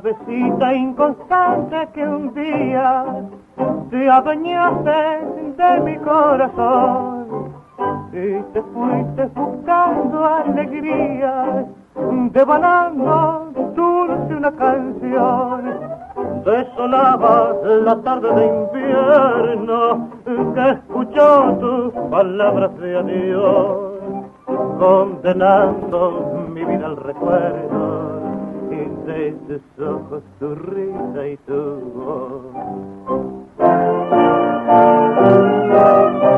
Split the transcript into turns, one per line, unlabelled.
avecita inconstante que un día te adueñaste de mi corazón y te fuiste buscando alegría, devanando dulce una canción. Desolabas la tarde de invierno que escuchó tus palabras de adiós, condenando mi vida al recuerdo y de tus ojos tu risa y tu voz.